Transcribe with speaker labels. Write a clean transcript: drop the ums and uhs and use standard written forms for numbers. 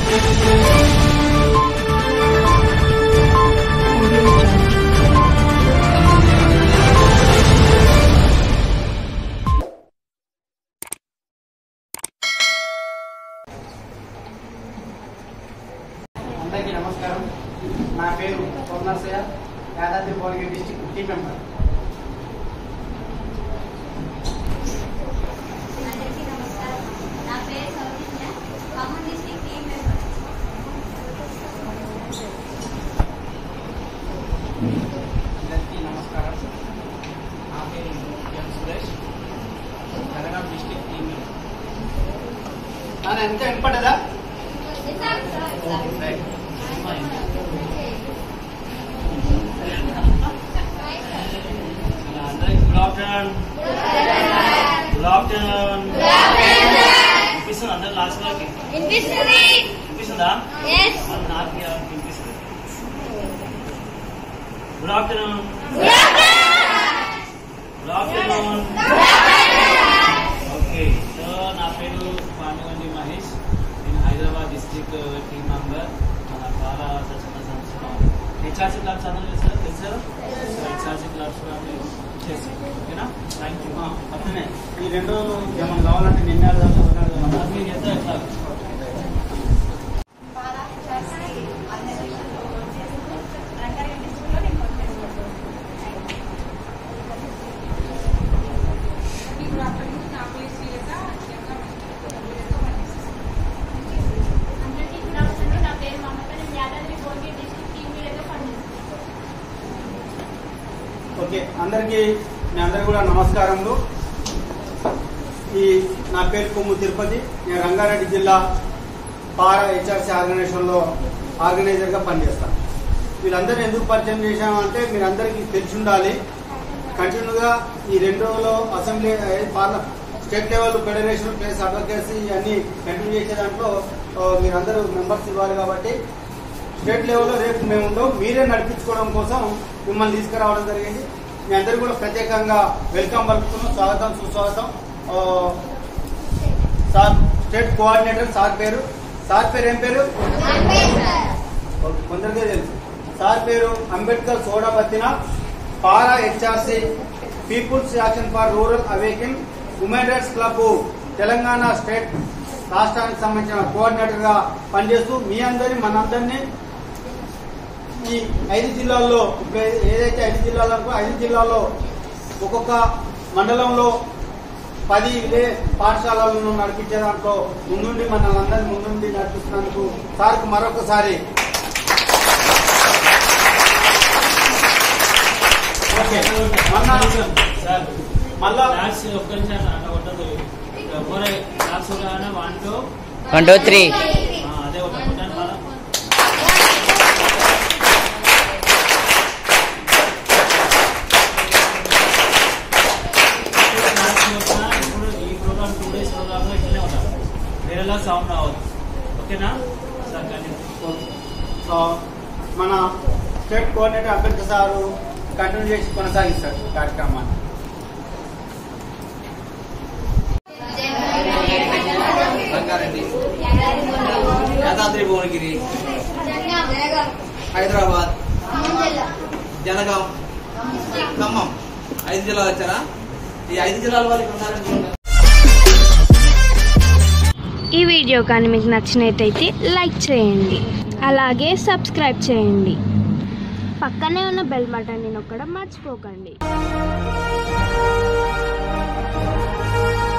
Speaker 1: అందరికీ నమస్కారం. నా పేరు Somanarsaiah, Yadadri Bhuvanagiri district team member.
Speaker 2: అందరికీ నమస్కారం. నా పేరు Soujanya, Khammam district team member.
Speaker 1: అందరికీ నమస్కారం. నా పేరు M Suresh, Jangaon district team member. నాన్న ఎంత వినపడ్డదా?
Speaker 3: Good afternoon. Good afternoon. వినిపిస్తుందా అందరు లాస్ట్ లోకి? వినిపిస్తుందా? మరి నాకు వినిపిస్తుంది. Good afternoon. Good afternoon. Okay, so నా పేరు పాండుగండి మహేష్. నేను హైదరాబాద్ డిస్ట్రిక్ట్ టీం మెంబర్. మన బాలా సచివ సంస్థలో హెచ్ఆర్సీ క్లబ్స్ అందరూ చేస్తారు, తెలుసారా? హెచ్ఆర్సీ క్లబ్స్ చేస్తాం. ఓకేనా? Thank you.
Speaker 1: అట్లనే ఈ 2 రోజులు ఏమైనా కావాలంటే నిన్నాడు
Speaker 3: మీరు ఎంత ఎట్లా
Speaker 1: ఓకే, అందరికీ మీ అందరికీ కూడా నమస్కారములు. నా పేరు కొమ్ము తిరుపతి. నేను రంగారెడ్డి జిల్లా పారా హెచ్ఆర్సీ ఆర్గనైజేషన్లో ఆర్గనైజర్గా పనిచేస్తాను. వీళ్ళందరినీ ఎందుకు పరిచయం చేశామంటే మీరందరికీ తెలిసి ఉండాలి. కంటిన్యూగా ఈ 2 రోజులు assembly state level federation place advocacy అన్ని కంటిన్యూ చేసే దాంట్లో మీరందరూ మెంబర్స్ ఇవ్వాలి. కాబట్టి స్టేట్ లెవెల్లో రేపు మేము ఉండవు, మీరే నడిపించుకోవడం కోసం మిమ్మల్ని తీసుకురావడం జరిగింది. మీ అందరికీ కూడా ప్రత్యేకంగా వెల్కమ్ పలుకుతున్నాం. స్వాగతం, సుస్వాగతం. సార్ స్టేట్ కోఆర్డినేటర్ సార్ పేరు ఏం పేరు? కొందరికే తెలుసు. సార్ పేరు Ambedkar Sodabattina, PARA HRC people's action for rural awakening women rights club Telangana state రాష్ట్రానికి సంబంధించిన కోఆర్డినేటర్ గా పనిచేస్తూ మీ మనందరినీ ఈ 5 జిల్లాల్లో ఏదైతే 5 జిల్లాలకు 5 జిల్లాల్లో ఒక్కొక్క మండలంలో 10 పాఠశాలలను నడిపించే దాంట్లో ముందుండి మనల్ని ముందుండి నడిపిస్తున్నందుకు సార్కు మరొకసారి
Speaker 3: మళ్ళా ఒక్కసారి ఉండదు.
Speaker 4: 1 2 3
Speaker 3: అదే ఒక వేరేలా సౌండ్ రావద్దు. ఓకేనా సార్? కానీ
Speaker 1: మన state coordinator Ambedkar sir continue చేసి కొనసాగిస్తారు కార్యక్రమాన్ని.
Speaker 5: రంగారెడ్డి, యాదాద్రి భువనగిరి, హైదరాబాద్, జనగాం, ఖమ్మం 5 జిల్లాలు వచ్చారా? ఈ 5 జిల్లాల వారికి ఉన్నారని.
Speaker 6: ఈ వీడియో కానీ మీకు నచ్చినట్టయితే లైక్ చేయండి, అలాగే సబ్స్క్రైబ్ చేయండి. పక్కనే ఉన్న బెల్ బటన్ని నొక్కడం మర్చిపోకండి.